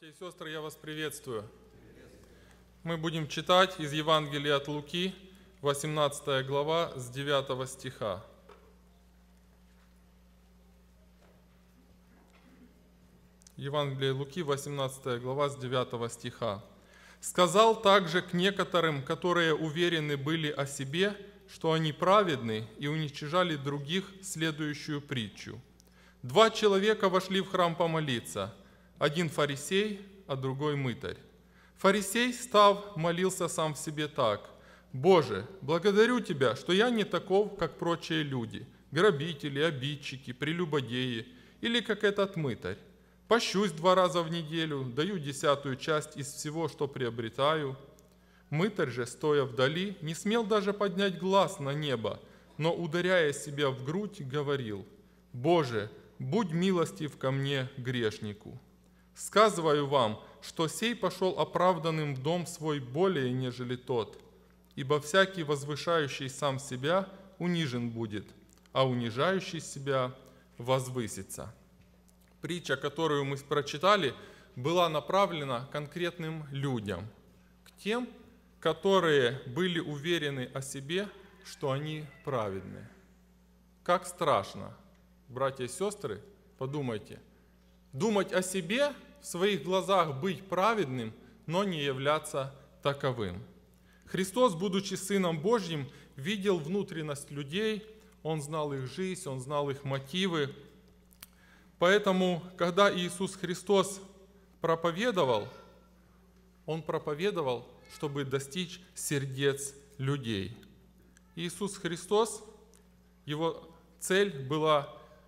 Братья и сестры, я вас приветствую. Мы будем читать из Евангелия от Луки, 18 глава, с 9 стиха. Евангелие Луки, 18 глава, с 9 стиха. «Сказал также к некоторым, которые уверены были о себе, что они праведны, и уничижали других, следующую притчу. 2 человека вошли в храм помолиться, один фарисей, а другой мытарь. Фарисей, став, молился сам в себе так: «Боже, благодарю Тебя, что я не таков, как прочие люди, грабители, обидчики, прелюбодеи, или как этот мытарь. Пощусь 2 раза в неделю, даю 10-ую часть из всего, что приобретаю». Мытарь же, стоя вдали, не смел даже поднять глаз на небо, но, ударяя себя в грудь, говорил: «Боже, будь милостив ко мне, грешнику. Сказываю вам, что сей пошел оправданным в дом свой более, нежели тот, ибо всякий, возвышающий сам себя, унижен будет, а унижающий себя возвысится». Притча, которую мы прочитали, была направлена конкретным людям, к тем, которые были уверены о себе, что они праведны. Как страшно, братья и сестры, подумайте. Думать о себе, в своих глазах быть праведным, но не являться таковым. Христос, будучи Сыном Божьим, видел внутренность людей, Он знал их жизнь, Он знал их мотивы. Поэтому, когда Иисус Христос проповедовал, Он проповедовал, чтобы достичь сердец людей. Иисус Христос, Его цель была,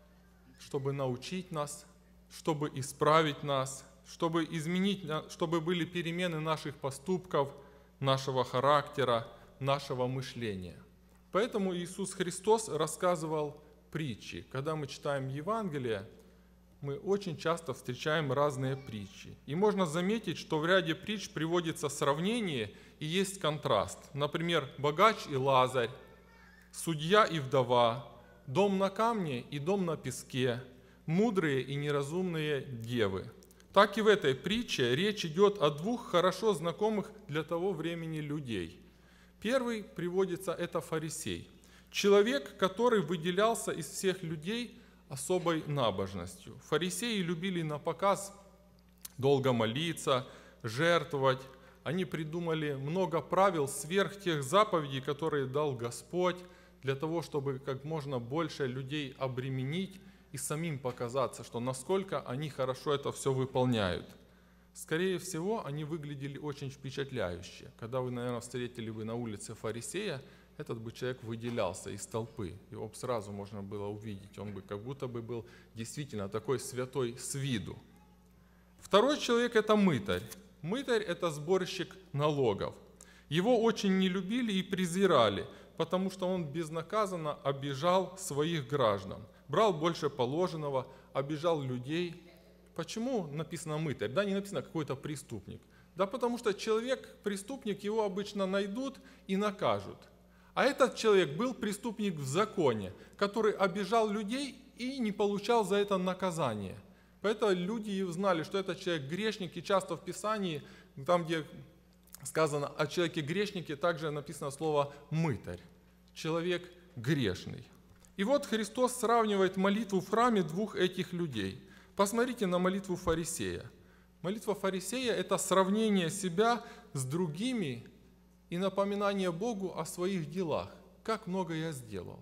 чтобы научить нас, чтобы исправить нас, чтобы изменить, чтобы были перемены наших поступков, нашего характера, нашего мышления. Поэтому Иисус Христос рассказывал притчи. Когда мы читаем Евангелие, мы очень часто встречаем разные притчи. И можно заметить, что в ряде притч приводится сравнение и есть контраст. Например, богач и Лазарь, судья и вдова, дом на камне и дом на песке, мудрые и неразумные девы. Так и в этой притче речь идет о 2 хорошо знакомых для того времени людей. Первый приводится – это фарисей. Человек, который выделялся из всех людей особой набожностью. Фарисеи любили напоказ долго молиться, жертвовать. Они придумали много правил сверх тех заповедей, которые дал Господь, для того, чтобы как можно больше людей обременить и самим показаться, что насколько они хорошо это все выполняют. Скорее всего, они выглядели очень впечатляюще. Когда вы, наверное, встретили бы на улице фарисея, этот бы человек выделялся из толпы. Его бы сразу можно было увидеть. Он бы как будто бы был действительно такой святой с виду. Второй человек – это мытарь. Мытарь – это сборщик налогов. Его очень не любили и презирали, потому что он безнаказанно обижал своих граждан. Брал больше положенного, обижал людей. Почему написано мытарь? Да, не написано какой-то преступник. Да потому что человек, преступник, его обычно найдут и накажут. А этот человек был преступник в законе, который обижал людей и не получал за это наказание. Поэтому люди знали, что этот человек грешник, и часто в Писании, там, где сказано о человеке грешнике, также написано слово «мытарь». Человек грешный. И вот Христос сравнивает молитву в храме 2 этих людей. Посмотрите на молитву фарисея. Молитва фарисея – это сравнение себя с другими и напоминание Богу о своих делах. Как много я сделал.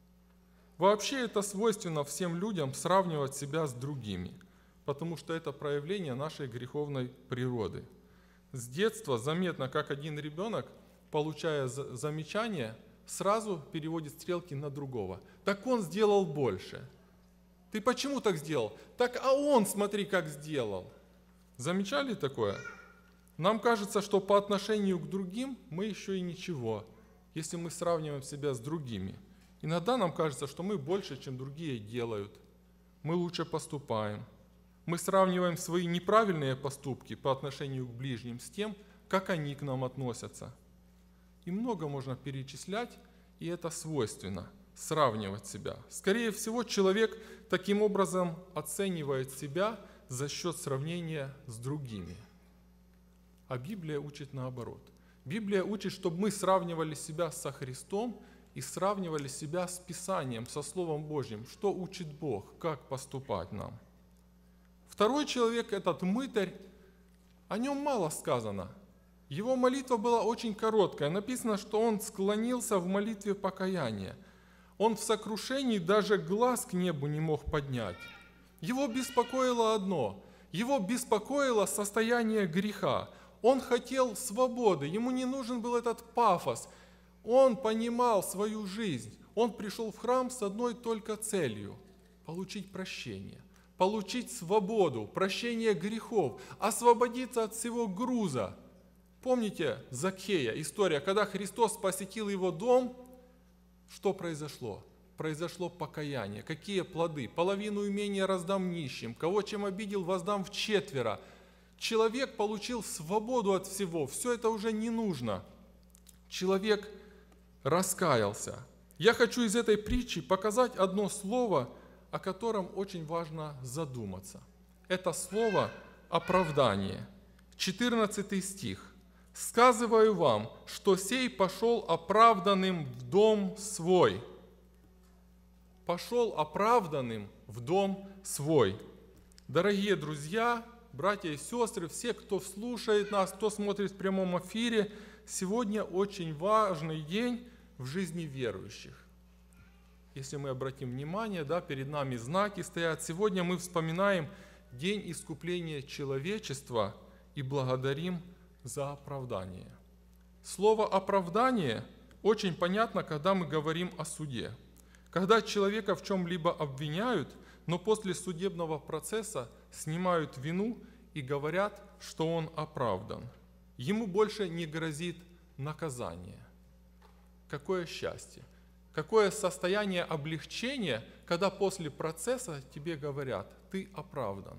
Вообще это свойственно всем людям сравнивать себя с другими, потому что это проявление нашей греховной природы. С детства заметно, как один ребенок, получая замечание, сразу переводит стрелки на другого. Так он сделал больше. Ты почему так сделал? Так а он, смотри, как сделал. Замечали такое? Нам кажется, что по отношению к другим мы еще и ничего, если мы сравниваем себя с другими. Иногда нам кажется, что мы больше, чем другие делают. Мы лучше поступаем. Мы сравниваем свои неправильные поступки по отношению к ближним с тем, как они к нам относятся. И много можно перечислять, и это свойственно – сравнивать себя. Скорее всего, человек таким образом оценивает себя за счет сравнения с другими. А Библия учит наоборот. Библия учит, чтобы мы сравнивали себя со Христом и сравнивали себя с Писанием, со Словом Божьим. Что учит Бог, как поступать нам. Второй человек, этот мытарь, о нем мало сказано. Его молитва была очень короткая. Написано, что он склонился в молитве покаяния. Он в сокрушении даже глаз к небу не мог поднять. Его беспокоило одно. Его беспокоило состояние греха. Он хотел свободы. Ему не нужен был этот пафос. Он понимал свою жизнь. Он пришел в храм с одной только целью – получить прощение, получить свободу, прощение грехов, освободиться от всего груза. Помните Закхея, история, когда Христос посетил его дом, что произошло? Произошло покаяние. Какие плоды? Половину имения раздам нищим, кого чем обидел, воздам вчетверо. Человек получил свободу от всего, все это уже не нужно. Человек раскаялся. Я хочу из этой притчи показать одно слово, о котором очень важно задуматься. Это слово оправдание. 14 стих. «Сказываю вам, что сей пошел оправданным в дом свой». Пошел оправданным в дом свой. Дорогие друзья, братья и сестры, все, кто слушает нас, кто смотрит в прямом эфире, сегодня очень важный день в жизни верующих. Если мы обратим внимание, перед нами знаки стоят. Сегодня мы вспоминаем день искупления человечества и благодарим за оправдание. Слово «оправдание» очень понятно, когда мы говорим о суде. Когда человека в чем-либо обвиняют, но после судебного процесса снимают вину и говорят, что он оправдан. Ему больше не грозит наказание. Какое счастье! Какое состояние облегчения, когда после процесса тебе говорят, ты оправдан.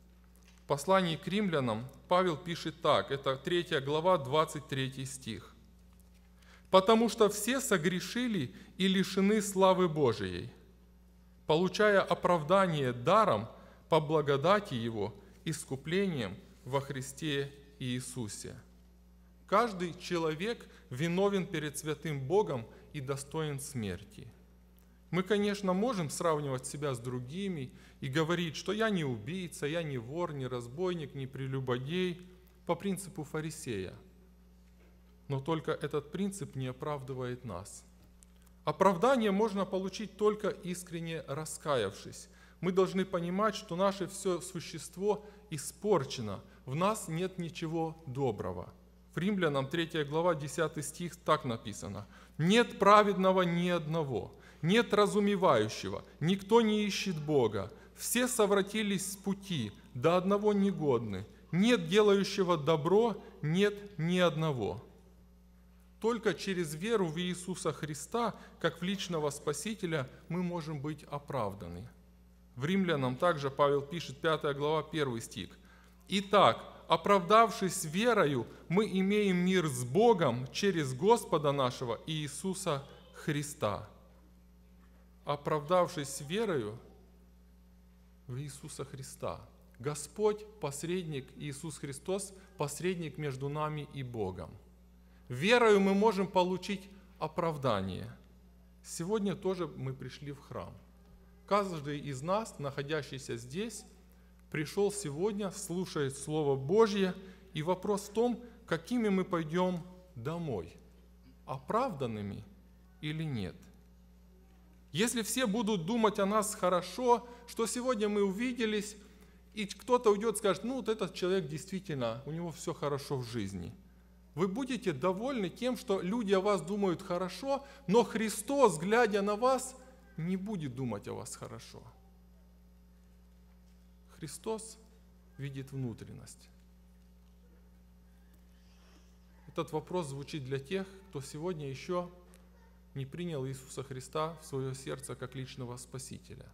В послании к римлянам Павел пишет так, это 3 глава, 23 стих. «Потому что все согрешили и лишены славы Божией, получая оправдание даром по благодати Его, искуплением во Христе Иисусе». Каждый человек виновен перед святым Богом и достоин смерти. Мы, конечно, можем сравнивать себя с другими и говорить, что я не убийца, я не вор, не разбойник, не прелюбодей, по принципу фарисея. Но только этот принцип не оправдывает нас. Оправдание можно получить только искренне раскаявшись. Мы должны понимать, что наше все существо испорчено, в нас нет ничего доброго. В Римлянам 3 глава 10 стих так написано: «Нет праведного ни одного, нет разумевающего, никто не ищет Бога, все совратились с пути, до одного негодны, нет делающего добро, нет ни одного». Только через веру в Иисуса Христа, как в личного Спасителя, мы можем быть оправданы. В Римлянам также Павел пишет, 5 глава, 1 стих. «Итак, оправдавшись верою, мы имеем мир с Богом через Господа нашего Иисуса Христа». Оправдавшись верою в Иисуса Христа. Господь – посредник, Иисус Христос – посредник между нами и Богом. Верою мы можем получить оправдание. Сегодня тоже мы пришли в храм. Каждый из нас, находящийся здесь, пришел сегодня, слушает Слово Божье, и вопрос в том, какими мы пойдем домой, оправданными или нет. Если все будут думать о нас хорошо, что сегодня мы увиделись, и кто-то уйдет и скажет, вот этот человек действительно, у него все хорошо в жизни. Вы будете довольны тем, что люди о вас думают хорошо, но Христос, глядя на вас, не будет думать о вас хорошо. Христос видит внутренность. Этот вопрос звучит для тех, кто сегодня еще не принял Иисуса Христа в свое сердце как личного Спасителя.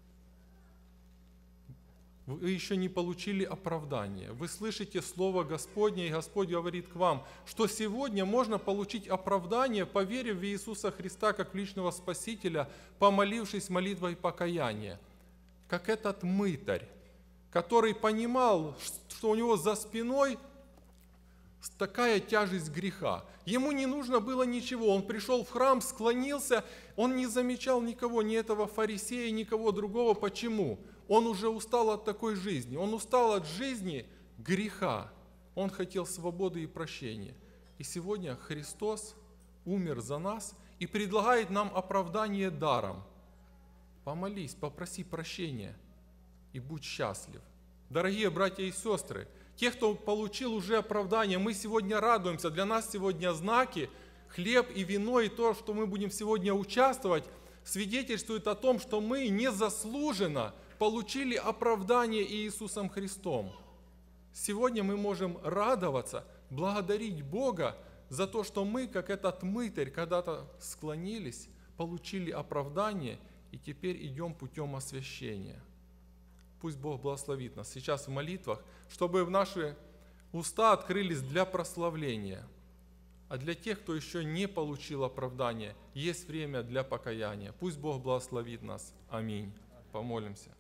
Вы еще не получили оправдания. Вы слышите Слово Господне, и Господь говорит к вам, что сегодня можно получить оправдание, поверив в Иисуса Христа как в личного Спасителя, помолившись молитвой покаяния. Как этот мытарь. который понимал, что у него за спиной такая тяжесть греха. Ему не нужно было ничего. Он пришел в храм, склонился, он не замечал никого, ни этого фарисея, никого другого. Почему? Он уже устал от такой жизни. Он устал от жизни греха. Он хотел свободы и прощения. И сегодня Христос умер за нас и предлагает нам оправдание даром. Помолись, попроси прощения и будь счастлив. Дорогие братья и сестры, те, кто получил уже оправдание, мы сегодня радуемся. Для нас сегодня знаки, хлеб и вино, и то, что мы будем сегодня участвовать, свидетельствует о том, что мы незаслуженно получили оправдание Иисусом Христом. Сегодня мы можем радоваться, благодарить Бога за то, что мы, как этот мытарь, когда-то склонились, получили оправдание и теперь идем путем освящения. Пусть Бог благословит нас сейчас в молитвах, чтобы наши уста открылись для прославления. А для тех, кто еще не получил оправдания, есть время для покаяния. Пусть Бог благословит нас. Аминь. Помолимся.